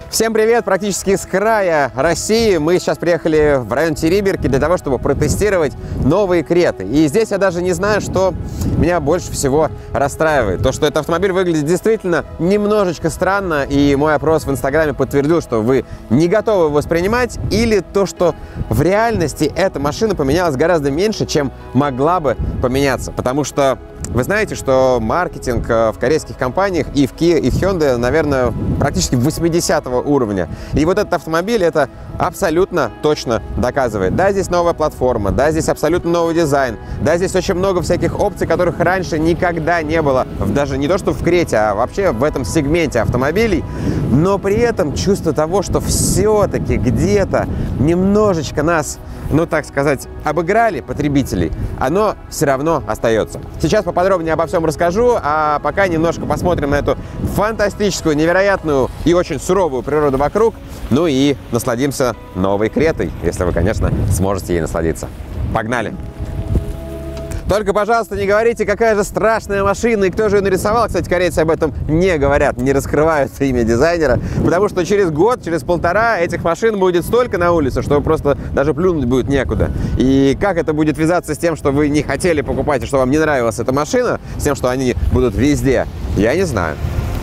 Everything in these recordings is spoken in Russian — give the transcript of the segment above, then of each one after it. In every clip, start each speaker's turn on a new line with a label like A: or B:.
A: Всем привет! Практически с края России мы сейчас приехали в район Териберки для того, чтобы протестировать новые Креты. И здесь я даже не знаю, что меня больше всего расстраивает. То, что этот автомобиль выглядит действительно немножечко странно, и мой опрос в Инстаграме подтвердил, что вы не готовы его воспринимать, или то, что в реальности эта машина поменялась гораздо меньше, чем могла бы поменяться. Потому что вы знаете, что маркетинг в корейских компаниях и в Kia, и в Hyundai, наверное, практически 80-го уровня. И вот этот автомобиль это абсолютно точно доказывает. Да, здесь новая платформа, да, здесь абсолютно новый дизайн, да, здесь очень много всяких опций, которых раньше никогда не было, даже не то что в Крете, а вообще в этом сегменте автомобилей. Но при этом чувство того, что все-таки где-то немножечко нас, ну так сказать, обыграли потребителей, оно все равно остается. Сейчас поподробнее обо всем расскажу, а пока немножко посмотрим на эту фантастическую, невероятную и очень суровую природу вокруг, ну и насладимся новой Кретой, если вы, конечно, сможете ей насладиться. Погнали! Только, пожалуйста, не говорите, какая же страшная машина и кто же ее нарисовал. Кстати, корейцы об этом не говорят, не раскрывают имя дизайнера, потому что через год, через полтора этих машин будет столько на улице, что просто даже плюнуть будет некуда. И как это будет вязаться с тем, что вы не хотели покупать и что вам не нравилась эта машина, с тем, что они будут везде, я не знаю.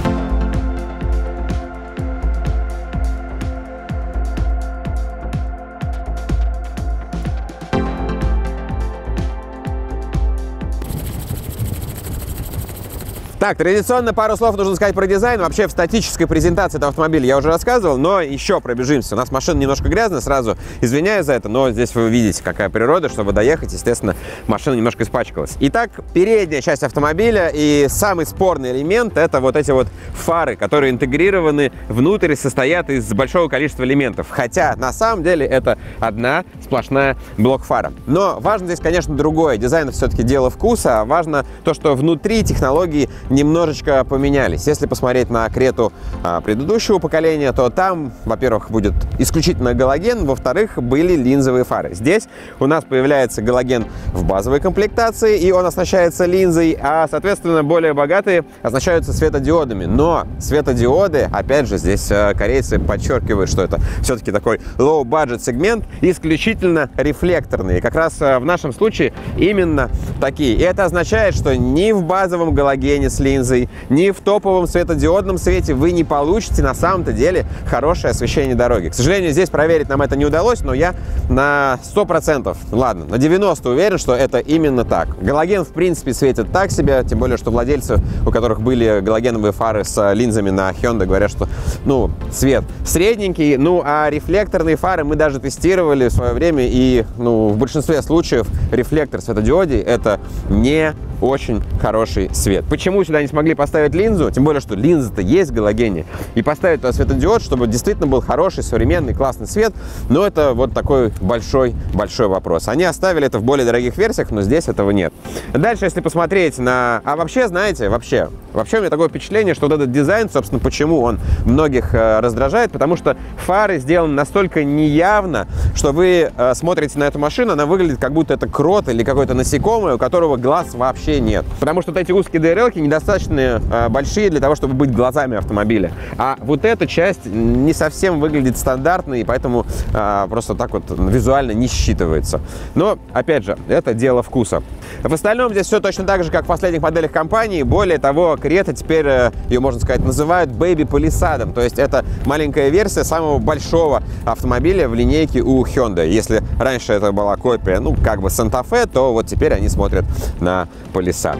A: Так, традиционно пару слов нужно сказать про дизайн. Вообще, в статической презентации этого автомобиля я уже рассказывал, но еще пробежимся. У нас машина немножко грязная, сразу извиняюсь за это, но здесь вы видите, какая природа. Чтобы доехать, естественно, машина немножко испачкалась. Итак, передняя часть автомобиля и самый спорный элемент — это вот эти вот фары, которые интегрированы внутрь, состоят из большого количества элементов. Хотя, на самом деле, это одна сплошная блок-фара. Но важно здесь, конечно, другое. Дизайн — все-таки дело вкуса. А важно то, что внутри технологии немножечко поменялись. Если посмотреть на Крету предыдущего поколения, то там, во-первых, будет исключительно галоген, во-вторых, были линзовые фары. Здесь у нас появляется галоген в базовой комплектации, и он оснащается линзой, а, соответственно, более богатые оснащаются светодиодами. Но светодиоды, опять же, здесь корейцы подчеркивают, что это все-таки такой low-budget сегмент, исключительно рефлекторные. Как раз в нашем случае именно такие. И это означает, что ни в базовом галогене с линзой, ни в топовом светодиодном свете вы не получите на самом-то деле хорошее освещение дороги. К сожалению, здесь проверить нам это не удалось, но я на 100%, ладно, на 90% уверен, что это именно так. Галоген, в принципе, светит так себе, тем более, что владельцы, у которых были галогеновые фары с линзами на Hyundai, говорят, что, ну, свет средненький, ну, а рефлекторные фары мы даже тестировали в свое время, и, ну, в большинстве случаев рефлектор светодиодий — это не очень хороший свет. Почему сюда не смогли поставить линзу? Тем более, что линза-то есть в галогене. И поставить туда светодиод, чтобы действительно был хороший, современный, классный свет. Но это вот такой большой вопрос. Они оставили это в более дорогих версиях, но здесь этого нет. Дальше, если посмотреть на... А вообще, знаете, вообще у меня такое впечатление, что вот этот дизайн, собственно, почему он многих раздражает, потому что фары сделаны настолько неявно, что вы смотрите на эту машину, она выглядит, как будто это крот или какое-то насекомое, у которого глаз вообще нет. Потому что вот эти узкие ДРЛ-ки недостаточно большие для того, чтобы быть глазами автомобиля. А вот эта часть не совсем выглядит стандартно, и поэтому просто так вот визуально не считывается. Но, опять же, это дело вкуса. В остальном здесь все точно так же, как в последних моделях компании. Более того, Крета теперь, ее, можно сказать, называют Baby Palisade. То есть это маленькая версия самого большого автомобиля в линейке у Hyundai. Если раньше это была копия, ну, как бы Santa Fe, то вот теперь они смотрят на Palisade.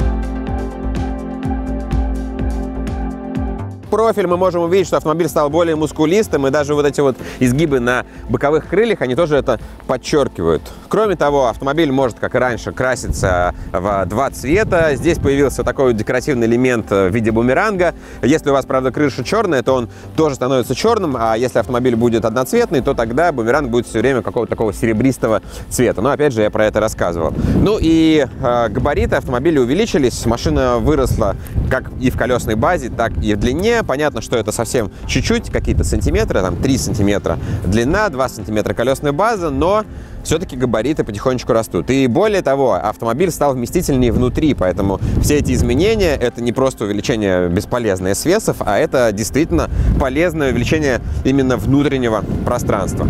A: Профиль мы можем увидеть, что автомобиль стал более мускулистым, и даже вот эти вот изгибы на боковых крыльях, они тоже это подчеркивают. Кроме того, автомобиль может, как и раньше, краситься в два цвета. Здесь появился такой декоративный элемент в виде бумеранга. Если у вас, правда, крыша черная, то он тоже становится черным, а если автомобиль будет одноцветный, то тогда бумеранг будет все время какого-то такого серебристого цвета. Но, опять же, я про это рассказывал. Ну и габариты автомобиля увеличились, машина выросла как и в колесной базе, так и в длине. длине. Понятно, что это совсем чуть-чуть, какие-то сантиметры, там 3 сантиметра длина, 2 сантиметра колесная база, но все-таки габариты потихонечку растут. И более того, автомобиль стал вместительнее внутри, поэтому все эти изменения — это не просто увеличение бесполезное свесов, а это действительно полезное увеличение именно внутреннего пространства.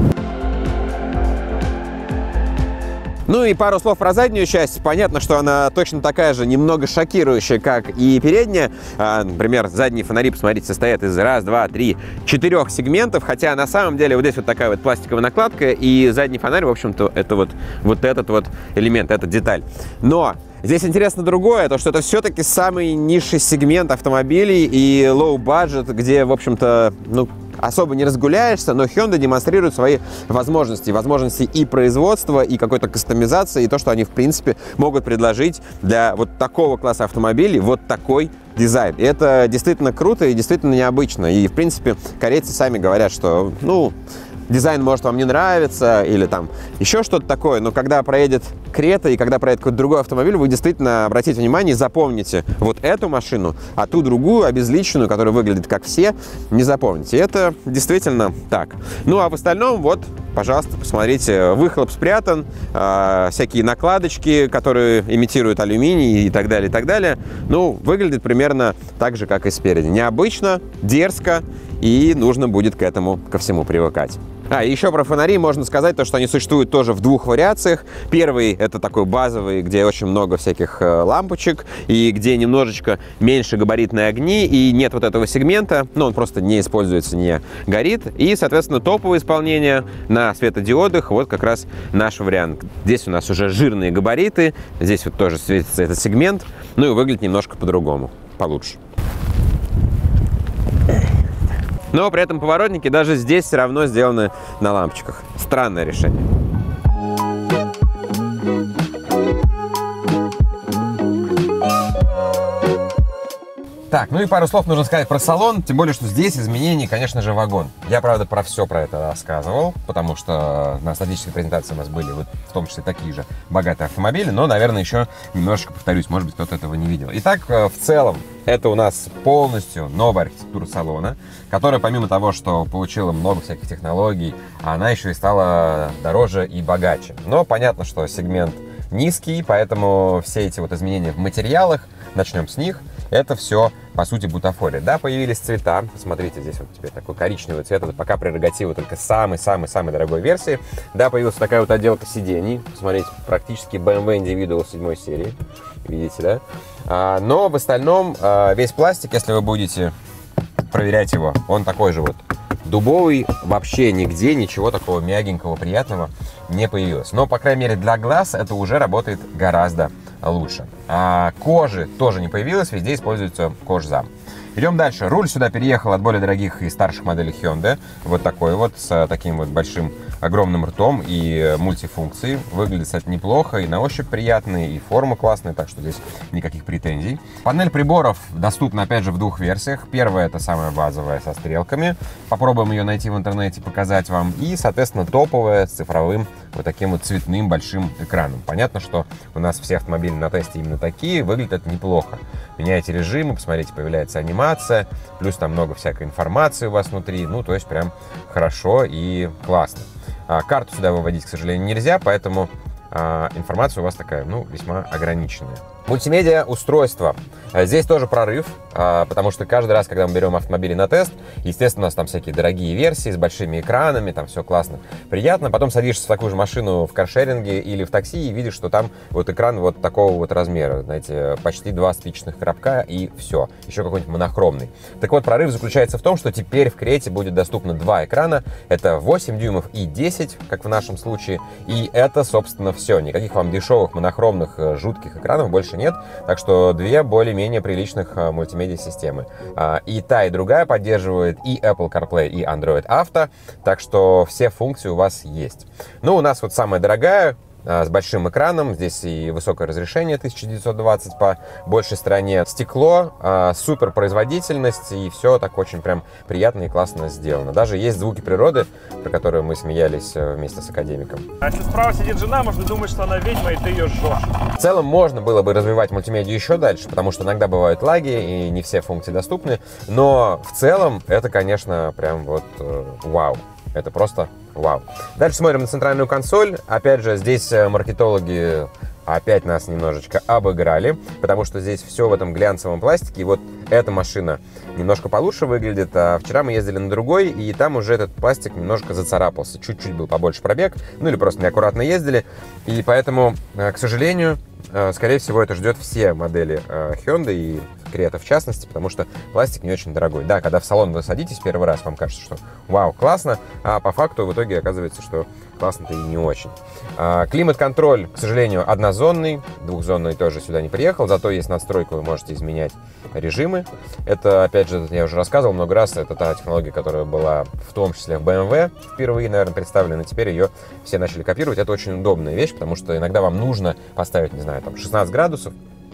A: Ну и пару слов про заднюю часть. Понятно, что она точно такая же, немного шокирующая, как и передняя. Например, задние фонари, посмотрите, состоят из 1, 2, 3, 4 сегментов, хотя на самом деле вот здесь вот такая вот пластиковая накладка, и задний фонарь, в общем-то, это вот этот вот элемент, эта деталь. Но здесь интересно другое, то что это все-таки самый низший сегмент автомобилей и low budget, где, в общем-то, ну, особо не разгуляешься, но Hyundai демонстрирует свои возможности и производства, и какой-то кастомизации, и то, что они, в принципе, могут предложить для вот такого класса автомобилей вот такой дизайн. И это действительно круто и действительно необычно. И, в принципе, корейцы сами говорят, что, ну, дизайн может вам не нравиться или там еще что-то такое, но когда проедет Крета и когда проедет какой-то другой автомобиль, вы действительно обратите внимание и запомните вот эту машину, а ту другую, обезличенную, которая выглядит как все, не запомните. Это действительно так. Ну а в остальном, вот, пожалуйста, посмотрите, выхлоп спрятан, всякие накладочки, которые имитируют алюминий и так далее, и так далее. Ну, выглядит примерно так же, как и спереди. Необычно, дерзко, и нужно будет к этому, ко всему привыкать. И еще про фонари можно сказать, то, что они существуют тоже в двух вариациях. Первый — это такой базовый, где очень много всяких лампочек, и где немножечко меньше габаритные огни, и нет вот этого сегмента, но он просто не используется, не горит. И, соответственно, топовое исполнение на светодиодах, вот как раз наш вариант. Здесь у нас уже жирные габариты, здесь вот тоже светится этот сегмент, ну и выглядит немножко по-другому, получше. Но при этом поворотники даже здесь все равно сделаны на лампочках. Странное решение. Так, ну и пару слов нужно сказать про салон, тем более, что здесь изменений, конечно же, вагон. Я, правда, про все про это рассказывал, потому что на статической презентации у нас были вот в том числе такие же богатые автомобили, но, наверное, еще немножечко повторюсь, может быть, кто-то этого не видел. Итак, в целом, это у нас полностью новая архитектура салона, которая, помимо того, что получила много всяких технологий, она еще и стала дороже и богаче. Но понятно, что сегмент низкий, поэтому все эти вот изменения в материалах, начнем с них, это все, по сути, бутафория. Да, появились цвета. Посмотрите, здесь вот теперь такой коричневый цвет. Это пока прерогатива только самой-самой-самой дорогой версии. Да, появилась такая вот отделка сидений. Посмотрите, практически BMW Individual 7 серии. Видите, да? Но в остальном весь пластик, если вы будете проверять его, он такой же вот дубовый. Вообще нигде ничего такого мягенького, приятного не появилось. Но, по крайней мере, для глаз это уже работает гораздо лучше. Кожи тоже не появилось, везде используется кожзам. Идем дальше. Руль сюда переехал от более дорогих и старших моделей Hyundai. Вот такой вот, с таким вот большим, огромным ртом и мультифункцией. Выглядит, кстати, неплохо, и на ощупь приятный, и форма классная, так что здесь никаких претензий. Панель приборов доступна, опять же, в двух версиях. Первая — это самая базовая, со стрелками. Попробуем ее найти в интернете, показать вам. И, соответственно, топовая, с цифровым, вот таким вот цветным большим экраном. Понятно, что у нас все автомобили на тесте именно такие. Выглядит это неплохо. Меняете режимы, посмотрите, появляется анимация, плюс там много всякой информации у вас внутри. Ну, то есть прям хорошо и классно. Карту сюда выводить, к сожалению, нельзя, поэтому информация у вас такая, ну, весьма ограниченная. Мультимедиа устройство. Здесь тоже прорыв, потому что каждый раз, когда мы берем автомобили на тест, естественно, у нас там всякие дорогие версии с большими экранами, там все классно, приятно. Потом садишься в такую же машину в каршеринге или в такси и видишь, что там вот экран вот такого вот размера, знаете, почти 2 спичечных коробка и все. Еще какой-нибудь монохромный. Так вот, прорыв заключается в том, что теперь в Крете будет доступно 2 экрана. Это 8 дюймов и 10, как в нашем случае. И это, собственно, все. Никаких вам дешевых монохромных жутких экранов больше нет. Так что 2 более-менее приличных мультимедиа-системы. И та, и другая поддерживает и Apple CarPlay, и Android Auto. Так что все функции у вас есть. Ну, у нас вот самая дорогая, с большим экраном. Здесь и высокое разрешение 1920 по большей стороне. Стекло, супер производительность, и все так очень прям приятно и классно сделано. Даже есть звуки природы, про которые мы смеялись вместе с академиком.
B: А если справа сидит жена, можно думать, что она ведьма, и ты ее жжешь.
A: В целом можно было бы развивать мультимедиа еще дальше, потому что иногда бывают лаги, и не все функции доступны. Но в целом это, конечно, прям вот вау. Это просто вау. Дальше смотрим на центральную консоль. Опять же, здесь маркетологи опять нас немножечко обыграли, потому что здесь все в этом глянцевом пластике. И вот эта машина немножко получше выглядит, а вчера мы ездили на другой, и там уже этот пластик немножко зацарапался. Чуть-чуть был побольше пробег, ну или просто неаккуратно ездили. И поэтому, к сожалению, скорее всего, это ждет все модели Hyundai и Creta в частности, потому что пластик не очень дорогой. Да, когда в салон вы садитесь первый раз, вам кажется, что вау, классно, а по факту в итоге оказывается, что классно-то и не очень. Климат-контроль, к сожалению, однозонный, двухзонный тоже сюда не приехал, зато есть настройка, вы можете изменять режимы. Это, опять же, я уже рассказывал много раз, это та технология, которая была в том числе в BMW впервые, наверное, представлена, теперь ее все начали копировать. Это очень удобная вещь, потому что иногда вам нужно поставить, не знаю, там 16 градусов,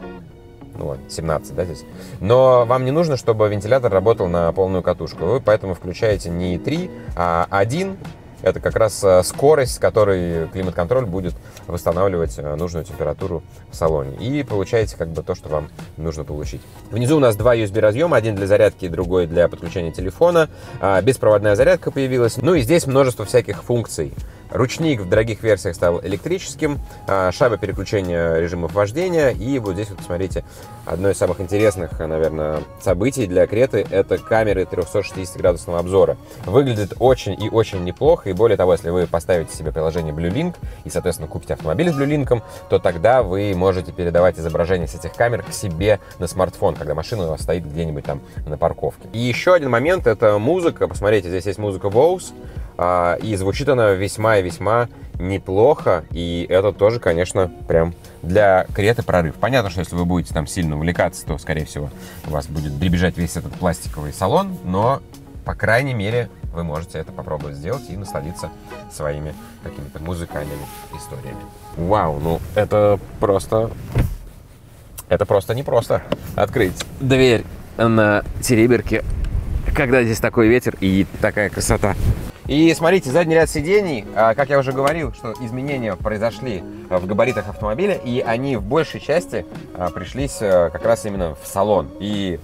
A: ну ладно, 17, да, здесь. Но вам не нужно, чтобы вентилятор работал на полную катушку. Вы поэтому включаете не 3, а 1. Это как раз скорость, с которой климат-контроль будет восстанавливать нужную температуру в салоне. И получаете как бы то, что вам нужно получить. Внизу у нас два USB-разъема, один для зарядки, другой для подключения телефона. Беспроводная зарядка появилась. Ну и здесь множество всяких функций. Ручник в дорогих версиях стал электрическим, шайба переключения режимов вождения. И вот здесь вот, смотрите, одно из самых интересных, наверное, событий для Креты — это камеры 360-градусного обзора. Выглядит очень и очень неплохо. И более того, если вы поставите себе приложение BlueLink и, соответственно, купите автомобиль с BlueLink, то тогда вы можете передавать изображение с этих камер к себе на смартфон, когда машина у вас стоит где-нибудь там на парковке. И еще один момент — это музыка. Посмотрите, здесь есть музыка Bose. И звучит она весьма и весьма неплохо, и это тоже, конечно, прям для Креты прорыв. Понятно, что если вы будете там сильно увлекаться, то, скорее всего, у вас будет дребезжать весь этот пластиковый салон, но, по крайней мере, вы можете это попробовать сделать и насладиться своими какими-то музыкальными историями. Вау, ну это просто непросто открыть дверь на Тереберке, когда здесь такой ветер и такая красота. И смотрите, задний ряд сидений, как я уже говорил, что изменения произошли в габаритах автомобиля, и они в большей части пришлись как раз именно в салон. И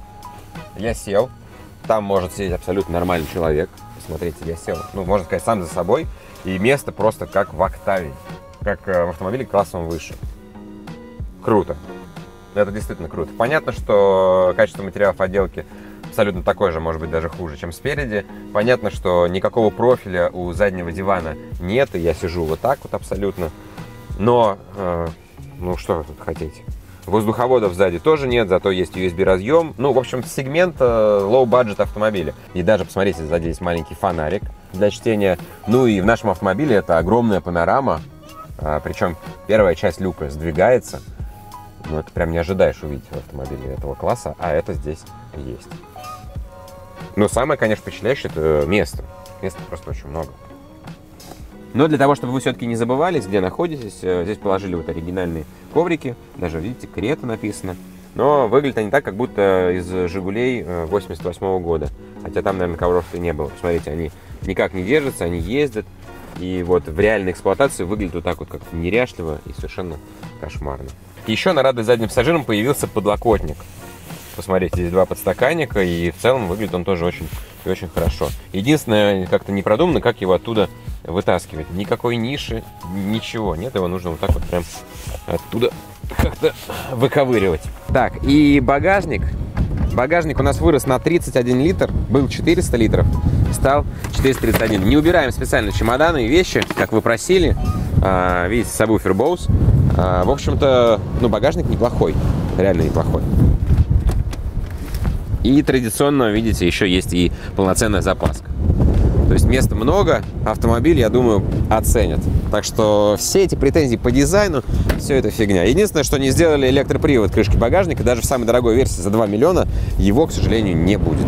A: я сел, там может сидеть абсолютно нормальный человек. Смотрите, я сел, ну, можно сказать, сам за собой, и место просто как в Октавии, как в автомобиле классом выше. Круто. Это действительно круто. Понятно, что качество материалов отделки абсолютно такой же, может быть, даже хуже, чем спереди. Понятно, что никакого профиля у заднего дивана нет, и я сижу вот так вот абсолютно. Но, ну что вы тут хотите? Воздуховодов сзади тоже нет, зато есть USB-разъем. Ну, в общем, сегмент low-budget автомобиля. И даже, посмотрите, сзади есть маленький фонарик для чтения. Ну и в нашем автомобиле это огромная панорама. Причем первая часть люка сдвигается. Ну, это прям не ожидаешь увидеть в автомобиле этого класса, а это здесь есть. Но самое, конечно, впечатляющее — это место. Места просто очень много. Но для того, чтобы вы все-таки не забывались, где находитесь, здесь положили вот оригинальные коврики. Даже, видите, Крета написано. Но выглядят они так, как будто из «Жигулей» 88-го года. Хотя там, наверное, ковров-то и не было. Посмотрите, они никак не держатся, они ездят. И вот в реальной эксплуатации выглядит вот так вот как-то неряшливо и совершенно кошмарно. Еще на радость задним пассажирам появился подлокотник. Посмотрите, здесь два подстаканника, и в целом выглядит он тоже очень и очень хорошо. Единственное, как-то не продумано, как его оттуда вытаскивать. Никакой ниши, ничего нет, его нужно вот так вот прям оттуда как-то выковыривать. Так, и багажник. Багажник у нас вырос на 31 литр, был 400 литров, стал 431. Не убираем специально чемоданы и вещи, как вы просили. Видите, сабвуфер Bose. В общем-то, ну, багажник неплохой, реально неплохой. И традиционно, видите, еще есть и полноценная запаска. То есть места много, автомобиль, я думаю, оценят. Так что все эти претензии по дизайну, все это фигня. Единственное, что не сделали электропривод крышки багажника, даже в самой дорогой версии за 2 миллиона его, к сожалению, не будет.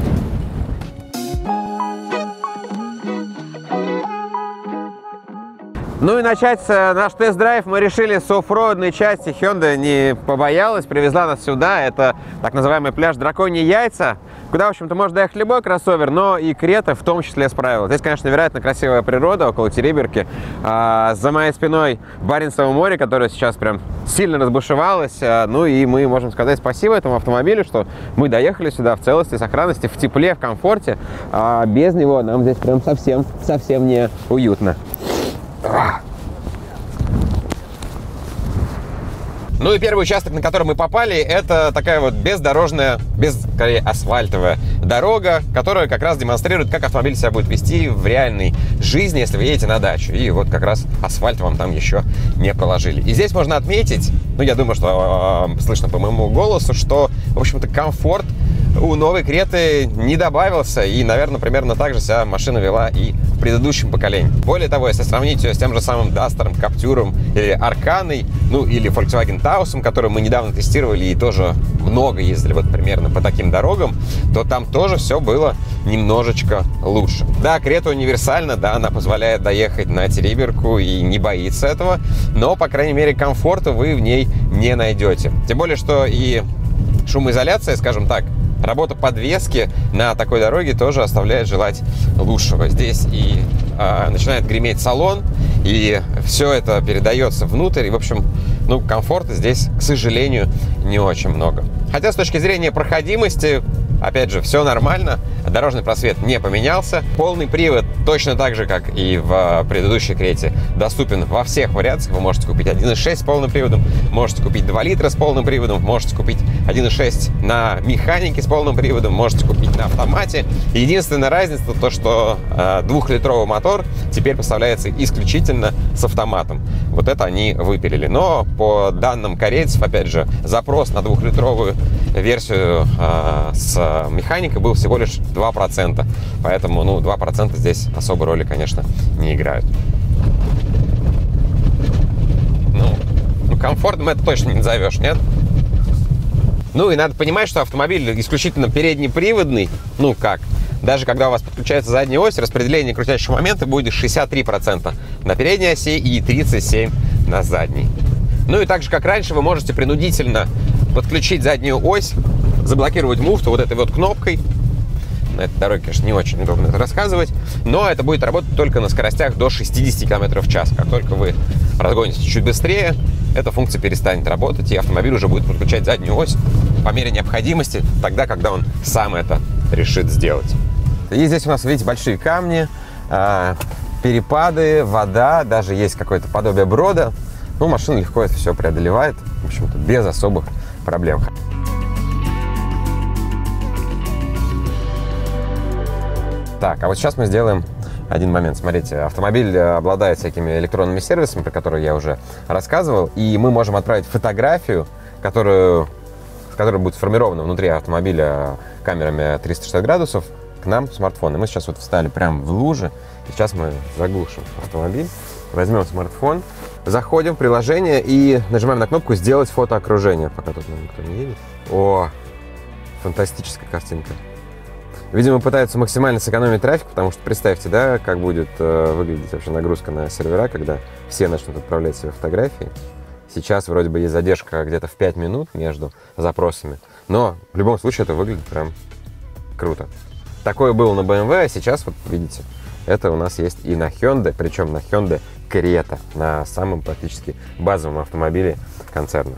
A: Ну и начать наш тест-драйв мы решили с оффроадной части. Hyundai не побоялась, привезла нас сюда. Это так называемый пляж Драконьи Яйца, куда, в общем-то, может доехать любой кроссовер, но и Крета в том числе справилась. Здесь, конечно, невероятно красивая природа около Териберки. За моей спиной Баренцево море, которое сейчас прям сильно разбушевалось. Ну и мы можем сказать спасибо этому автомобилю, что мы доехали сюда в целости, сохранности, в тепле, в комфорте. А без него нам здесь прям совсем не уютно. Ну и первый участок, на который мы попали, это такая вот бездорожная, скорее асфальтовая дорога, которая как раз демонстрирует, как автомобиль себя будет вести в реальной жизни, если вы едете на дачу. И вот как раз асфальт вам там еще не проложили. И здесь можно отметить, ну я думаю, что слышно по моему голосу, что, в общем-то, комфорт у новой Креты не добавился. И, наверное, примерно так же себя машина вела и в предыдущем поколении. Более того, если сравнить ее с тем же самым Дастером, Каптюром или Арканой, ну или Volkswagen Taos, который мы недавно тестировали и тоже много ездили вот примерно по таким дорогам, то там тоже все было немножечко лучше. Да, Крета универсальна, да, она позволяет доехать на Териберку и не боится этого, но, по крайней мере, комфорта вы в ней не найдете. Тем более, что и шумоизоляция, скажем так, работа подвески на такой дороге тоже оставляет желать лучшего. Здесь и начинает греметь салон, и все это передается внутрь. И, в общем, ну, комфорта здесь, к сожалению, не очень много. Хотя с точки зрения проходимости, опять же, все нормально. Дорожный просвет не поменялся. Полный привод точно так же, как и в предыдущей Крете, доступен во всех вариациях. Вы можете купить 1.6 с полным приводом, можете купить 2 литра с полным приводом, можете купить 1.6 на механике с полным приводом, можете купить на автомате. Единственная разница то, что 2-литровый мотор теперь поставляется исключительно с автоматом. Вот это они выпилили. Но по данным корейцев, опять же, запрос на 2-литровую версию с механикой был всего лишь 2%. Поэтому, ну, 2% здесь особой роли, конечно, не играют. Ну, комфортным это точно не назовешь, нет? Ну, и надо понимать, что автомобиль исключительно переднеприводный. Ну, как? Даже когда у вас подключается задняя ось, распределение крутящего момента будет 63% на передней оси и 37% на задней. Ну и так же, как раньше, вы можете принудительно подключить заднюю ось, заблокировать муфту вот этой вот кнопкой. На этой дороге, конечно, не очень удобно это рассказывать, но это будет работать только на скоростях до 60 км в час. Как только вы разгонитесь чуть быстрее, эта функция перестанет работать, и автомобиль уже будет подключать заднюю ось по мере необходимости, тогда, когда он сам это решит сделать. И здесь у нас, видите, большие камни, перепады, вода, даже есть какое-то подобие брода. Ну, машина легко это все преодолевает, в общем-то, без особых проблем. Так, а вот сейчас мы сделаем один момент. Смотрите, автомобиль обладает всякими электронными сервисами, про которые я уже рассказывал, и мы можем отправить фотографию, которая будет сформирована внутри автомобиля камерами 360 градусов, к нам в смартфон. И мы сейчас вот встали прямо в луже, и сейчас мы заглушим автомобиль, возьмем смартфон, заходим в приложение и нажимаем на кнопку «Сделать фото окружения», пока тут никто не едет. О, фантастическая картинка. Видимо, пытаются максимально сэкономить трафик, потому что представьте, да, как будет выглядеть вообще нагрузка на сервера, когда все начнут отправлять себе фотографии. Сейчас вроде бы есть задержка где-то в 5 минут между запросами, но в любом случае это выглядит прям круто. Такое было на BMW, а сейчас, вот видите, это у нас есть и на Hyundai, причем на Hyundai Creta, на самом практически базовом автомобиле концерна.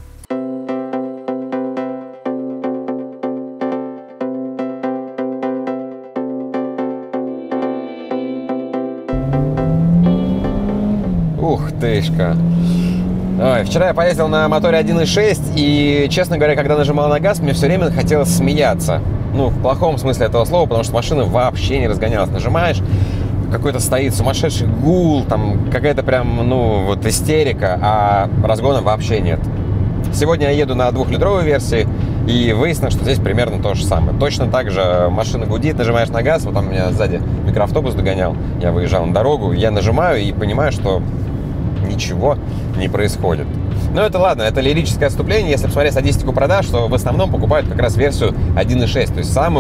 A: Ух тышка. Ой, вчера я поездил на моторе 1.6, и, честно говоря, когда нажимал на газ, мне все время хотелось смеяться. Ну, в плохом смысле этого слова, потому что машина вообще не разгонялась. Нажимаешь, какой-то стоит сумасшедший гул, там какая-то прям, ну, вот истерика, а разгона вообще нет. Сегодня я еду на 2-литровой версии, и выяснилось, что здесь примерно то же самое. Точно так же машина гудит, нажимаешь на газ, вот там меня сзади микроавтобус догонял, я выезжал на дорогу, я нажимаю и понимаю, что ничего не происходит. Но это ладно, это лирическое отступление. Если посмотреть статистику продаж, то в основном покупают как раз версию 1.6, то есть самую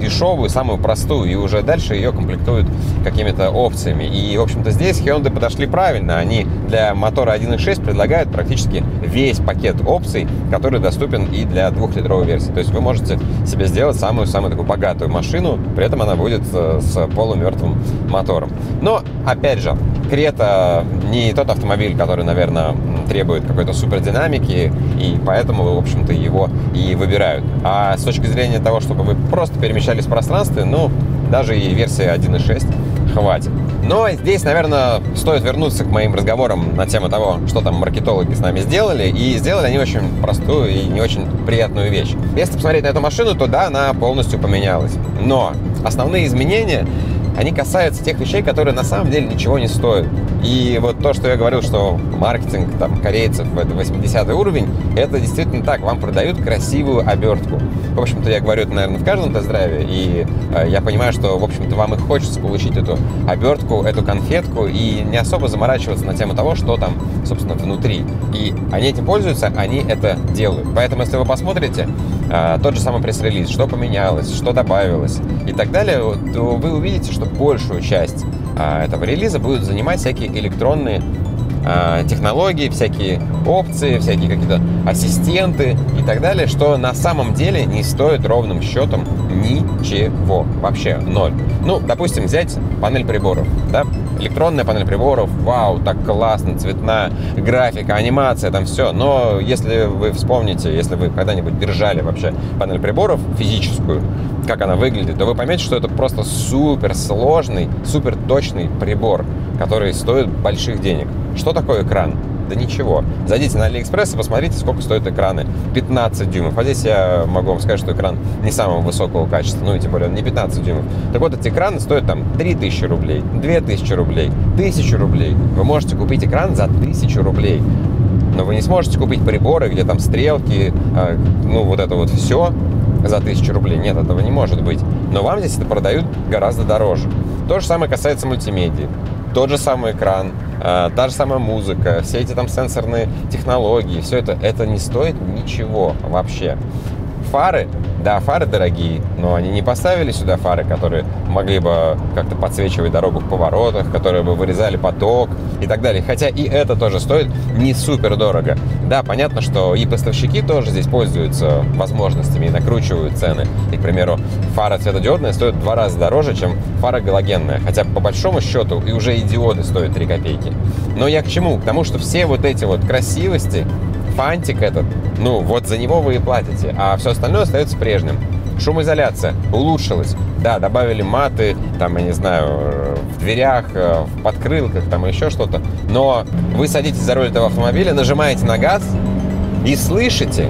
A: дешевую, самую простую, и уже дальше ее комплектуют какими-то опциями. И, в общем-то, здесь Hyundai подошли правильно. Они для мотора 1.6 предлагают практически весь пакет опций, который доступен и для 2-литровой версии. То есть вы можете себе сделать самую-самую такую богатую машину, при этом она будет с полумертвым мотором. Но, опять же, Крета не тот автомобиль, который, наверное, требует какой-то супердинамики, и поэтому, в общем-то, его и выбирают. А с точки зрения того, чтобы вы просто перемещались в пространстве, ну, даже и версии 1.6 хватит. Но здесь, наверное, стоит вернуться к моим разговорам на тему того, что там маркетологи с нами сделали. И сделали они очень простую и не очень приятную вещь. Если посмотреть на эту машину, то да, она полностью поменялась. Но основные изменения, они касаются тех вещей, которые на самом деле ничего не стоят. И вот то, что я говорил, что маркетинг там корейцев — это 80-й уровень, это действительно так. Вам продают красивую обертку. В общем-то, я говорю это, наверное, в каждом тест-драйве, и я понимаю, что, в общем-то, вам и хочется получить эту обертку, эту конфетку, и не особо заморачиваться на тему того, что там, собственно, внутри. И они этим пользуются, они это делают. Поэтому, если вы посмотрите тот же самый пресс-релиз, что поменялось, что добавилось и так далее, то вы увидите, что большую часть этого релиза будут занимать всякие электронные технологии, всякие опции, всякие какие-то ассистенты и так далее, что на самом деле не стоит ровным счетом ничего. Вообще ноль. Ну, допустим, взять панель приборов, да? Электронная панель приборов, вау, так классно, цветная графика, анимация, там все. Но если вы вспомните, если вы когда-нибудь держали вообще панель приборов физическую, как она выглядит, то вы поймете, что это просто супер сложный, супер точный прибор, который стоит больших денег. Что такое экран? Да ничего. Зайдите на AliExpress и посмотрите, сколько стоят экраны. 15 дюймов. А здесь я могу вам сказать, что экран не самого высокого качества, ну и тем более не 15 дюймов. Так вот, эти экраны стоят там 3000 рублей, 2000 рублей, 1000 рублей. Вы можете купить экран за 1000 рублей. Но вы не сможете купить приборы, где там стрелки, ну вот это вот все за 1000 рублей. Нет, этого не может быть. Но вам здесь это продают гораздо дороже. То же самое касается мультимедии. Тот же самый экран, та же самая музыка, все эти там сенсорные технологии, все это не стоит ничего вообще. Фары, да, фары дорогие, но они не поставили сюда фары, которые могли бы как-то подсвечивать дорогу в поворотах, которые бы вырезали поток и так далее. Хотя и это тоже стоит не супер дорого. Да, понятно, что и поставщики тоже здесь пользуются возможностями и накручивают цены. И, к примеру, фара светодиодная стоит в 2 раза дороже, чем фара галогенная. Хотя, по большому счету, и уже и диоды стоят 3 копейки. Но я к чему? К тому, что все вот эти вот красивости, фантик этот, ну, вот за него вы и платите, а все остальное остается прежним. Шумоизоляция улучшилась. Да, добавили маты, там, я не знаю, в дверях, в подкрылках, там еще что-то. Но вы садитесь за руль этого автомобиля, нажимаете на газ и слышите.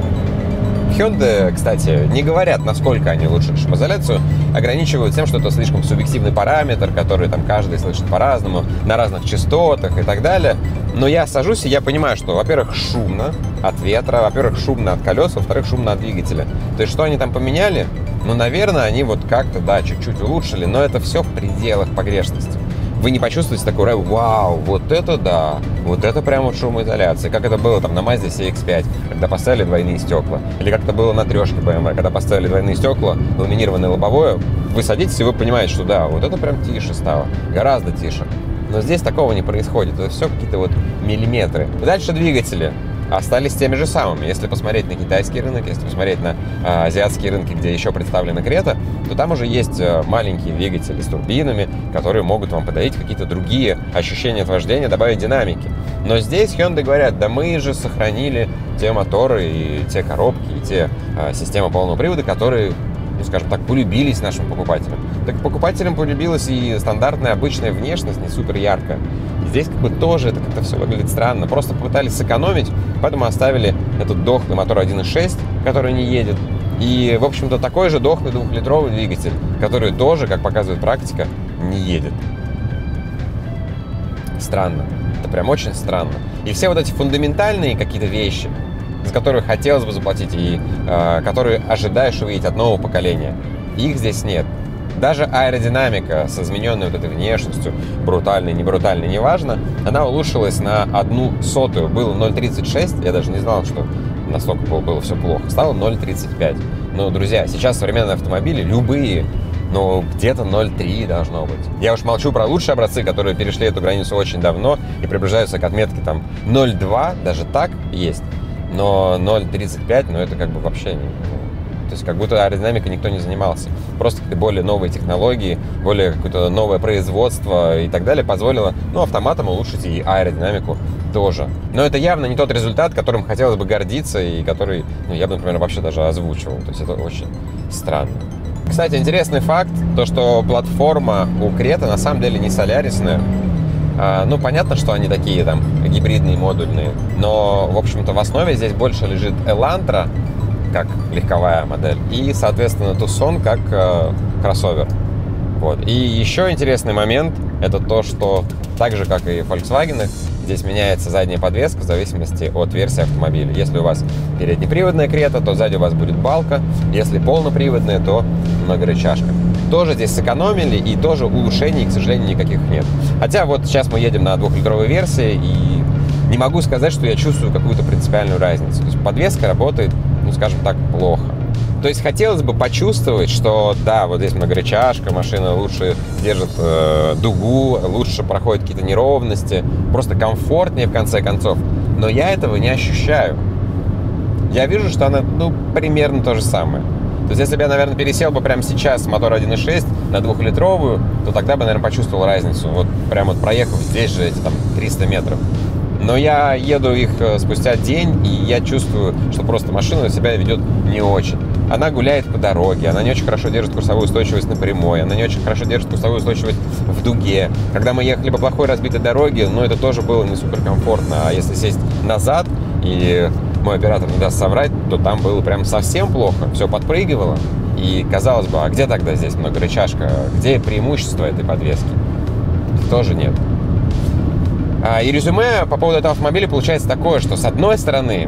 A: Hyundai, кстати, не говорят, насколько они улучшили шумоизоляцию, ограничивают тем, что это слишком субъективный параметр, который там каждый слышит по-разному, на разных частотах и так далее. Но я сажусь, и я понимаю, что, во-первых, шумно от ветра, во-первых, шумно от колес, во-вторых, шумно от двигателя. То есть, что они там поменяли? Ну, наверное, они вот как-то, да, чуть-чуть улучшили, но это все в пределах погрешности. Вы не почувствуете такой, вау, вот это да, вот это прям вот шумоизоляция. Как это было там на Mazda CX-5, когда поставили двойные стекла. Или как это было на трешке BMW, когда поставили двойные стекла, ламинированное лобовое. Вы садитесь, и вы понимаете, что да, вот это прям тише стало, гораздо тише. Но здесь такого не происходит, это все какие-то вот миллиметры. Дальше двигатели остались теми же самыми. Если посмотреть на китайский рынок, если посмотреть на азиатские рынки, где еще представлена Крета, то там уже есть маленькие двигатели с турбинами, которые могут вам подарить какие-то другие ощущения от вождения, добавить динамики. Но здесь Hyundai говорят, да мы же сохранили те моторы и те коробки, и те системы полного привода, которые, ну, скажем так, полюбились нашим покупателям. Так покупателям полюбилась и стандартная обычная внешность, не супер яркая. Здесь как бы тоже это как-то все выглядит странно. Просто попытались сэкономить, поэтому оставили этот дохлый мотор 1.6, который не едет. И, в общем-то, такой же дохлый 2-литровый двигатель, который тоже, как показывает практика, не едет. Странно. Это прям очень странно. И все вот эти фундаментальные какие-то вещи, за которые хотелось бы заплатить и которые ожидаешь увидеть от нового поколения, их здесь нет. Даже аэродинамика с измененной вот этой внешностью, брутальной, не брутальной, неважно, она улучшилась на 0,01. Было 0,36, я даже не знал, что настолько было все плохо. Стало 0,35. Но, друзья, сейчас современные автомобили, любые, ну, где-то 0,3 должно быть. Я уж молчу про лучшие образцы, которые перешли эту границу очень давно и приближаются к отметке там 0,2, даже так есть. Но 0,35, ну, это как бы вообще не... То есть как будто аэродинамикой никто не занимался. Просто какие-то более новые технологии, более какое-то новое производство и так далее позволило, ну, автоматам улучшить и аэродинамику тоже. Но это явно не тот результат, которым хотелось бы гордиться и который, ну, я бы, например, вообще даже озвучивал. То есть это очень странно. Кстати, интересный факт, то, что платформа у Крета на самом деле не солярисная. Ну, понятно, что они такие там гибридные, модульные, но, в общем-то, в основе здесь больше лежит Elantra, как легковая модель, и, соответственно, Tucson как кроссовер. Вот. И еще интересный момент, это то, что так же, как и в Volkswagen, здесь меняется задняя подвеска в зависимости от версии автомобиля. Если у вас переднеприводная Крета, то сзади у вас будет балка, если полноприводная, то многорычажка. Тоже здесь сэкономили, и тоже улучшений, к сожалению, никаких нет. Хотя вот сейчас мы едем на 2-литровой версии, и не могу сказать, что я чувствую какую-то принципиальную разницу. То есть подвеска работает, ну, скажем так, плохо. То есть хотелось бы почувствовать, что да, вот здесь многорычажка, машина лучше держит дугу, лучше проходит какие-то неровности, просто комфортнее в конце концов. Но я этого не ощущаю. Я вижу, что она, ну, примерно то же самое. То есть если бы я, наверное, пересел бы прямо сейчас с мотора 1.6 на 2-литровую, то тогда бы, наверное, почувствовал разницу. Вот прямо вот проехав здесь же эти там 300 метров. Но я еду их спустя день, и я чувствую, что просто машина себя ведет не очень. Она гуляет по дороге, она не очень хорошо держит курсовую устойчивость на прямой, она не очень хорошо держит курсовую устойчивость в дуге. Когда мы ехали по плохой разбитой дороге, ну, это тоже было не суперкомфортно. А если сесть назад, и мой оператор не даст соврать, то там было прям совсем плохо, все подпрыгивало. И казалось бы, а где тогда здесь многорычажка? Где преимущество этой подвески? Тоже нет. И резюме по поводу этого автомобиля получается такое, что с одной стороны,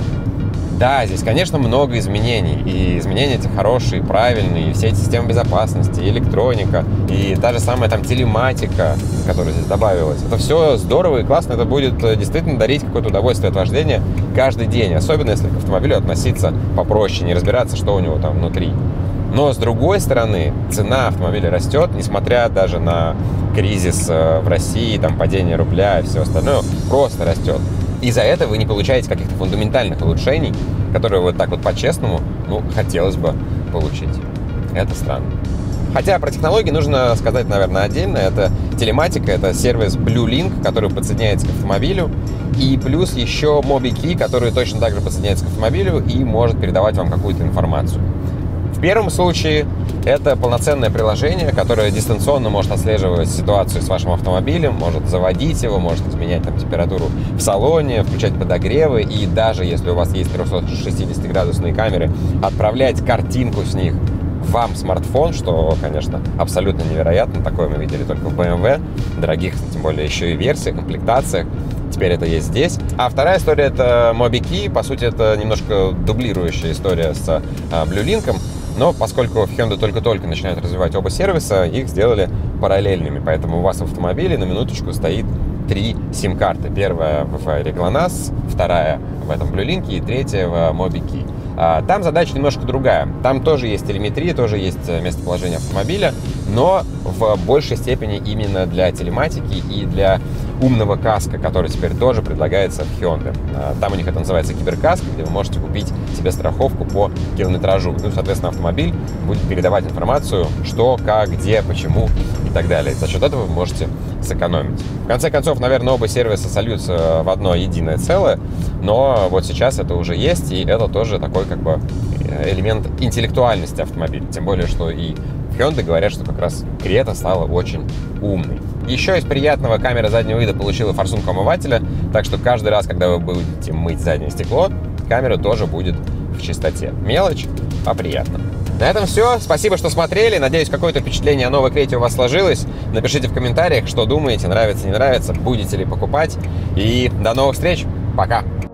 A: да, здесь, конечно, много изменений, и изменения эти хорошие, правильные, и все эти системы безопасности, и электроника, и та же самая там телематика, которая здесь добавилась. Это все здорово и классно, это будет действительно дарить какое-то удовольствие от вождения каждый день, особенно если к автомобилю относиться попроще, не разбираться, что у него там внутри. Но, с другой стороны, цена автомобиля растет, несмотря даже на кризис в России, там, падение рубля и все остальное, просто растет. И за это вы не получаете каких-то фундаментальных улучшений, которые вот так вот по-честному, ну, хотелось бы получить. Это странно. Хотя про технологии нужно сказать, наверное, отдельно. Это телематика, это сервис BlueLink, который подсоединяется к автомобилю. И плюс еще MobiKey, который точно так же подсоединяется к автомобилю и может передавать вам какую-то информацию. В первом случае это полноценное приложение, которое дистанционно может отслеживать ситуацию с вашим автомобилем, может заводить его, может изменять там температуру в салоне, включать подогревы, и даже если у вас есть 360-градусные камеры, отправлять картинку с них вам в смартфон, что, конечно, абсолютно невероятно. Такое мы видели только в BMW, дорогих, тем более еще и версиях, комплектациях. Теперь это есть здесь. А вторая история — это MobiKey. По сути, это немножко дублирующая история с BlueLink. Но поскольку Hyundai только-только начинают развивать оба сервиса, их сделали параллельными. Поэтому у вас в автомобиле на минуточку стоит 3 сим-карты. Первая в GLONASS, вторая в этом BlueLink и третья в MobiKey. Там задача немножко другая. Там тоже есть телеметрия, тоже есть местоположение автомобиля, но в большей степени именно для телематики и для умного каска, который теперь тоже предлагается в Hyundai. Там у них это называется киберкаск, где вы можете купить себе страховку по километражу. Ну, соответственно, автомобиль будет передавать информацию, что, как, где, почему и так далее. За счет этого вы можете сэкономить. В конце концов, наверное, оба сервиса сольются в одно единое целое, но вот сейчас это уже есть, и это тоже такой как бы элемент интеллектуальности автомобиля. Тем более, что и в Hyundai говорят, что как раз Крета стала очень умной. Еще из приятного, камера заднего вида получила форсунку омывателя, так что каждый раз, когда вы будете мыть заднее стекло, камера тоже будет в чистоте. Мелочь, а приятно. На этом все. Спасибо, что смотрели. Надеюсь, какое-то впечатление о новой Крете у вас сложилось. Напишите в комментариях, что думаете, нравится, не нравится, будете ли покупать. И до новых встреч. Пока.